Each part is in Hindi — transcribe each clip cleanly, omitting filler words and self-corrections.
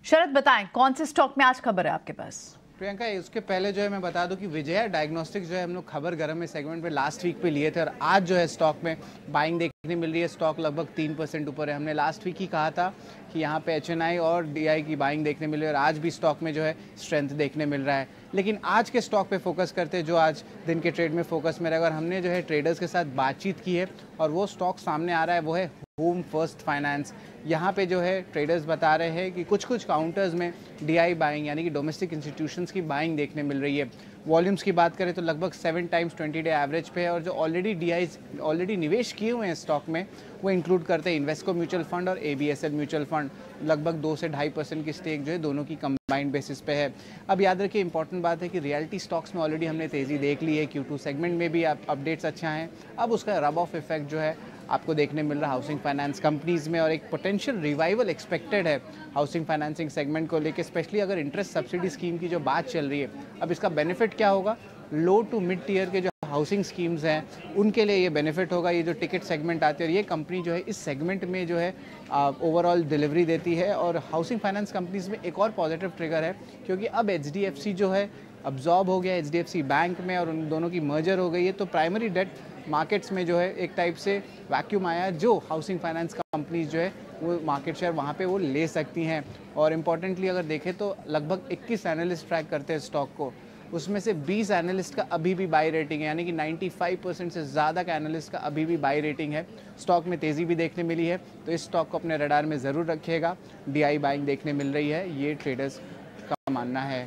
शरद बताएं कौन से स्टॉक में आज खबर है आपके पास? प्रियंका, उसके पहले जो है मैं बता दूं कि विजया डायग्नोस्टिक्स जो है हम लोग खबर गरम में सेगमेंट में लास्ट वीक पे लिए थे और आज जो है स्टॉक में बाइंग देखने मिल रही है। स्टॉक लगभग 3% ऊपर है। हमने लास्ट वीक ही कहा था कि यहाँ पे HNI और DI की बाइंग देखने मिली और आज भी स्टॉक में जो है स्ट्रेंथ देखने मिल रहा है। लेकिन आज के स्टॉक पे फोकस करते हैं जो आज दिन के ट्रेड में फोकस में रहेगा और हमने जो है ट्रेडर्स के साथ बातचीत की है और वो स्टॉक सामने आ रहा है, वो है होम फर्स्ट फाइनेंस। यहाँ पे जो है ट्रेडर्स बता रहे हैं कि कुछ काउंटर्स में DI बाइंग यानी कि डोमेस्टिक इंस्टीट्यूशंस की बाइंग देखने मिल रही है। वॉल्यूम्स की बात करें तो लगभग 7 टाइम्स 20 डे एवरेज पे है और जो ऑलरेडी निवेश किए हुए हैं स्टॉक में वो इंक्लूड करते हैं इन्वेस्को म्यूचुअल फंड और ABSL म्यूचुअल फंड। लगभग 2 से 2.5% की स्टेक जो है दोनों की कंबाइंड बेसिस पे है। अब याद रखिए इंपॉर्टेंट बात है कि रियलिटी स्टॉक्स में ऑलरेडी हमने तेज़ी देख ली है। Q2 सेगमेंट में भी अपडेट्स अच्छा हैं। अब उसका रब ऑफ इफेक्ट जो है आपको देखने मिल रहा है हाउसिंग फाइनेंस कंपनीज में और एक पोटेंशियल रिवाइवल एक्सपेक्टेड है हाउसिंग फाइनेंसिंग सेगमेंट को लेकर, स्पेशली अगर इंटरेस्ट सब्सिडी स्कीम की जो बात चल रही है। अब इसका बेनिफिट क्या होगा? लो टू मिड टीयर के जो हाउसिंग स्कीम्स हैं उनके लिए ये बेनिफिट होगा। ये जो टिकट सेगमेंट आती है और ये कंपनी जो है इस सेगमेंट में जो है ओवरऑल डिलीवरी देती है। और हाउसिंग फाइनेंस कंपनीज में एक और पॉजिटिव ट्रिगर है क्योंकि अब HDFC जो है अब्जॉर्ब हो गया HDFC बैंक में और उन दोनों की मर्जर हो गई है। तो प्राइमरी डेट मार्केट्स में जो है एक टाइप से वैक्यूम आया जो हाउसिंग फाइनेंस कंपनीज जो है वो मार्केट शेयर वहाँ पे वो ले सकती हैं। और इम्पॉर्टेंटली अगर देखें तो लगभग 21 एनालिस्ट ट्रैक करते हैं स्टॉक को, उसमें से 20 एनालिस्ट का अभी भी बाई रेटिंग है, यानी कि 95% से ज़्यादा का एनालिस्ट का अभी भी बाई रेटिंग है। स्टॉक में तेज़ी भी देखने मिली है तो इस स्टॉक को अपने रडार में ज़रूर रखिएगा। DI बाइंग देखने मिल रही है, ये ट्रेडर्स का मानना है।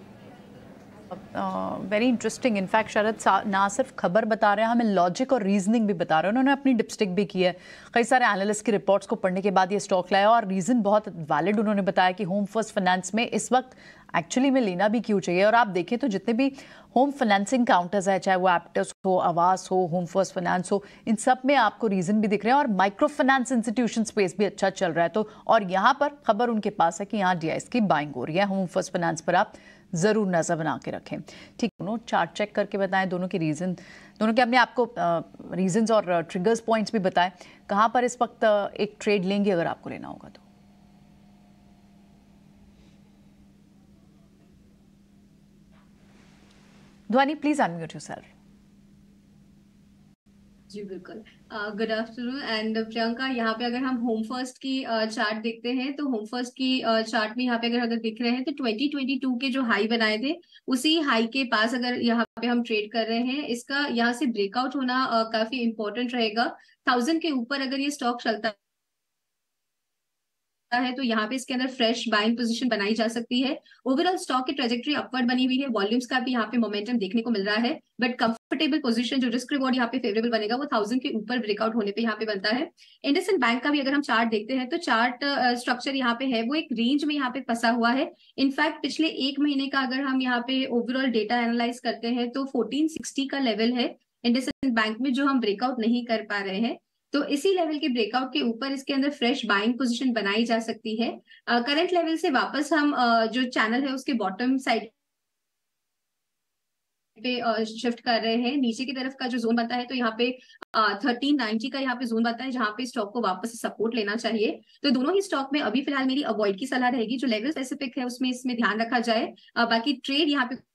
Very interesting. इनफैक्ट शरद ना सिर्फ खबर बता रहे हैं, हमें लॉजिक और रीजनिंग भी बता रहे हैं। उन्होंने अपनी डिपस्टिक भी की है। कई सारे एनालिस्ट की रिपोर्ट्स को पढ़ने के बाद ये स्टॉक लाया और रीज़न बहुत वैलिड उन्होंने बताया कि होम फर्स्ट फाइनेंस में इस वक्त एक्चुअली में लेना भी क्यों चाहिए। और आप देखें तो जितने भी होम फाइनेंसिंग काउंटर्स है, चाहे वो एप्टस हो, आवास हो, होम फर्स्ट फाइनेंस हो, इन सब में आपको रीजन भी दिख रहे हैं और माइक्रो फाइनेंस इंस्टीट्यूशन स्पेस भी अच्छा चल रहा है। तो और यहाँ पर खबर उनके पास है कि यहाँ DIs की बाइंग हो रही है। होम फर्स्ट फाइनेंस पर आप जरूर नजर बना के रखें। ठीक, दोनों चार्ट चेक करके बताएं, दोनों के रीजन, दोनों के अपने आपको रीजंस और ट्रिगर्स पॉइंट्स भी बताएं कहां पर इस वक्त एक ट्रेड लेंगे अगर आपको लेना होगा तो। ध्वनि प्लीज अनम्यूट योरसेल्फ। जी बिल्कुल। गुड आफ्टरनून एंड प्रियंका, यहाँ पे अगर हम होम फर्स्ट की चार्ट देखते हैं तो होम फर्स्ट की चार्ट में यहाँ पे अगर दिख रहे हैं तो 2022 के जो हाई बनाए थे उसी हाई के पास अगर यहाँ पे हम ट्रेड कर रहे हैं, इसका यहाँ से ब्रेकआउट होना काफी इंपॉर्टेंट रहेगा। 1000 के ऊपर अगर ये स्टॉक चलता है तो यहाँ पे इसके अंदर फ्रेश बाइंग पोजीशन बनाई जा सकती है। ओवरऑल स्टॉक की ट्रेजेक्टरी अपवर्ड बनी हुई है, वॉल्यूम्स का भी यहाँ पे मोमेंटम देखने को मिल रहा है, बट कंफर्टेबल पोजीशन जो रिस्क रिवॉर्ड यहाँ पे फेवरेबल बनेगा वो 1000 के ऊपर ब्रेकआउट होने पे यहाँ पे बनता है। इंडसइंड बैंक का भी अगर हम चार्ट देखते हैं तो चार्ट स्ट्रक्चर यहाँ पे है वो एक रेंज में यहाँ पे फंसा हुआ है। इनफैक्ट पिछले एक महीने का अगर हम यहाँ पे ओवरऑल डेटा एनालाइज करते हैं तो 1460 का लेवल है इंडसइंड बैंक में जो हम ब्रेकआउट नहीं कर पा रहे हैं। तो इसी लेवल के ब्रेकआउट के ऊपर इसके अंदर फ्रेश बाइंग पोजीशन बनाई जा सकती है। करंट लेवल से वापस हम जो चैनल है उसके बॉटम साइड पे शिफ्ट कर रहे हैं। नीचे की तरफ का जो जोन बनता है तो यहाँ पे 1390 का यहाँ पे जोन बनता है जहाँ पे स्टॉक को वापस सपोर्ट लेना चाहिए। तो दोनों ही स्टॉक में अभी फिलहाल मेरी अवॉइड की सलाह रहेगी। जो लेवल स्पेसिफिक है उसमें इसमें ध्यान रखा जाए। बाकी ट्रेड यहाँ पे